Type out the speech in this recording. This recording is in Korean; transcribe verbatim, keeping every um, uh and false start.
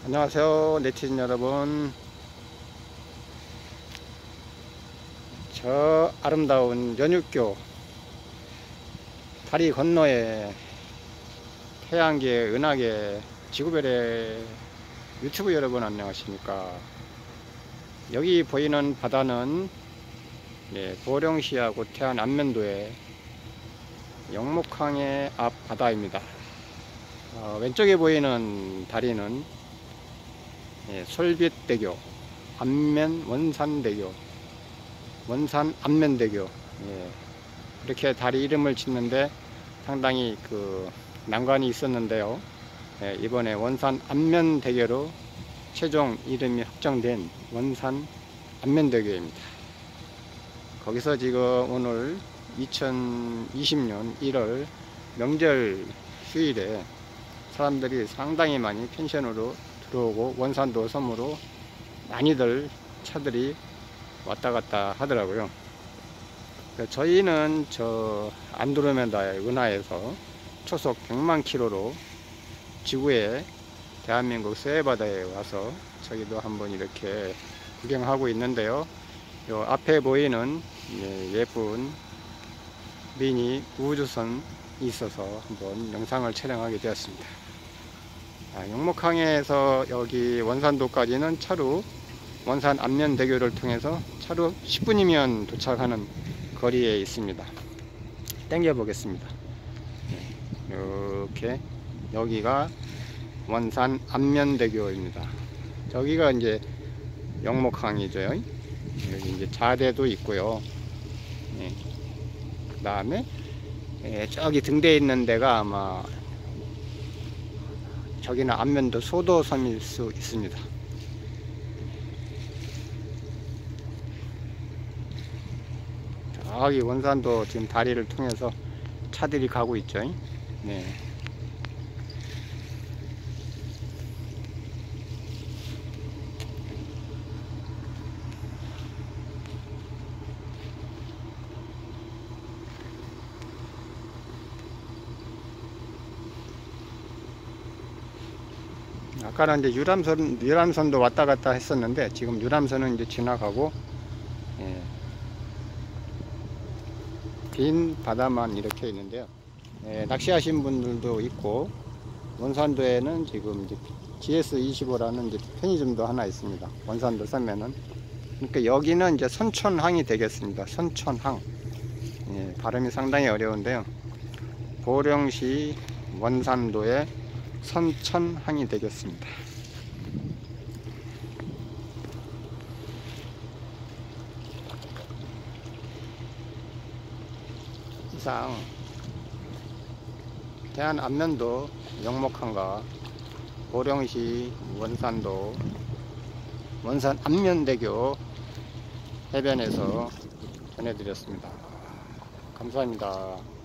안녕하세요 네티즌 여러분. 저 아름다운 연육교 다리 건너에 태양계 은하계 지구별의 유튜브 여러분 안녕하십니까. 여기 보이는 바다는 네, 보령시하고 태안 안면도의 영목항의 앞 바다입니다. 어, 왼쪽에 보이는 다리는 예, 솔빛대교, 안면 원산대교, 원산 안면대교, 예, 이렇게 다리 이름을 짓는데 상당히 그 난관이 있었는데요. 예, 이번에 원산 안면대교로 최종 이름이 확정된 원산 안면대교입니다. 거기서 지금 오늘 이천이십년 일월 명절 휴일에 사람들이 상당히 많이 펜션으로 들어오고 원산도 섬으로 많이들 차들이 왔다 갔다 하더라고요. 저희는 저 안드로메다의 은하에서 초속 백만 킬로로 지구의 대한민국 서해바다에 와서 저기도 한번 이렇게 구경하고 있는데요. 요 앞에 보이는 예쁜 미니 우주선이 있어서 한번 영상을 촬영하게 되었습니다. 아, 영목항에서 여기 원산도까지는 차로 원산 안면대교를 통해서 차로 십 분이면 도착하는 거리에 있습니다. 당겨 보겠습니다. 이렇게 여기가 원산 안면대교입니다. 저기가 이제 영목항이죠. 여기 이제 자대도 있고요. 예. 그 다음에 예, 저기 등대에 있는 데가 아마 저기는 안면도 소도섬일 수 있습니다. 저기 원산도 지금 다리를 통해서 차들이 가고 있죠. 네. 아까는 이제 유람선, 유람선도 왔다 갔다 했었는데 지금 유람선은 이제 지나가고 예, 빈 바다만 이렇게 있는데요. 예, 낚시하신 분들도 있고 원산도에는 지금 이제 지에스 이십오라는 이제 편의점도 하나 있습니다. 원산도 섬에는. 그러니까 여기는 이제 선촌항이 되겠습니다. 선촌항. 예, 발음이 상당히 어려운데요. 보령시 원산도의 선천항이 되겠습니다. 이상 대한 안면도 영목항과 보령시 원산도 원산 안면대교 해변에서 전해드렸습니다. 감사합니다.